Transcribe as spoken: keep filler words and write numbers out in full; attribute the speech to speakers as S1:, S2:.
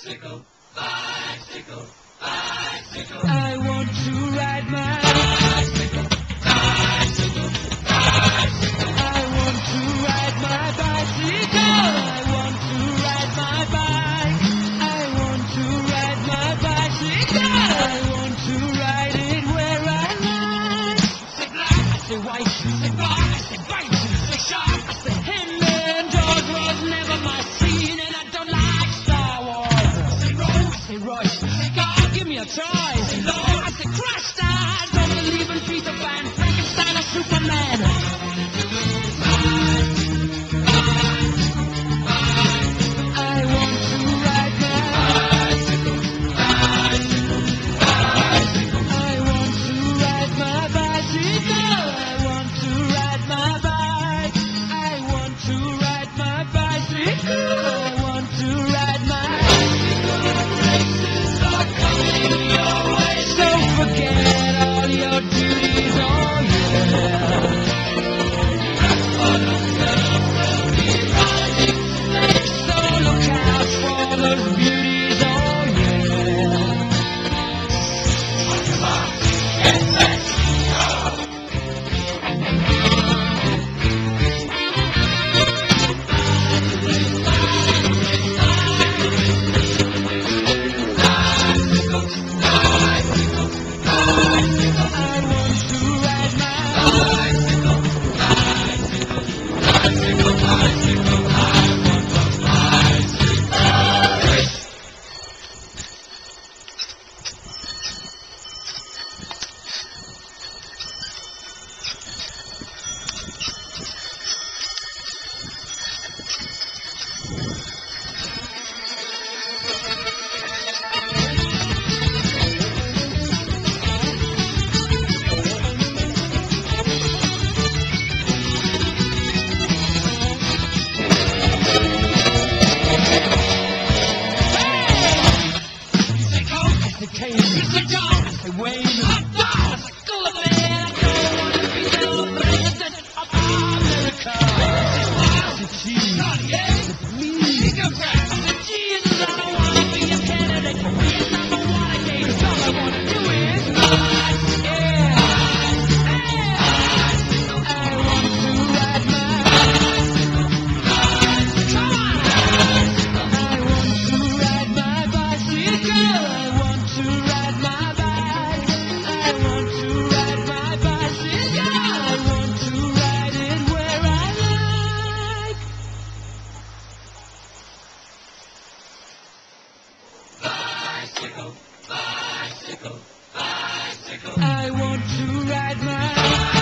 S1: bicycle, bicycle, bicycle.
S2: I want to ride my
S1: Bicycle, bicycle, bicycle.
S2: I want to ride my bicycle. I want to ride my bike. I want to ride my bicycle. I want to ride it where I like.
S1: Say black,
S2: I say white,
S1: say black, say bite, say sharp,
S2: I say Henry George was never my scene, and I don't like Star Wars.
S1: say roll,
S2: I say Royce,
S1: say God,
S2: give me a choice.
S1: say Lord.
S2: I say Christ, I don't believe in Peter Pan, Frankenstein, or Superman. I want to ride my I want to ride my bicycle. I want to ride my bike. I want to ride my bicycle. I want to ride my
S1: Races are coming your way.
S2: So forget all your duties, oh yeah.
S1: On the curve, we'll be riding today.
S2: So look out for those beauties, oh yeah.
S1: Come on, get set, go.
S2: I want to ride my
S1: Bicycle, bicycle, bicycle, bicycle. I want a bicycle. Say go,
S2: the cave.
S1: say go.
S2: I wave.
S1: Hot dog.
S2: School of man, I don't want to be the president of America. The cheese,
S1: Kanye,
S2: the me,
S1: Big up rap.
S2: the Jesus. I don't want to be a candidate for being number one again. All I want to do is yeah, yeah. I want to ride my come on. I want to ride my bicycle. I want to ride my bike. I want to ride my bicycle. I want to ride it where I like.
S1: Bicycle, bicycle, bicycle.
S2: I want to ride my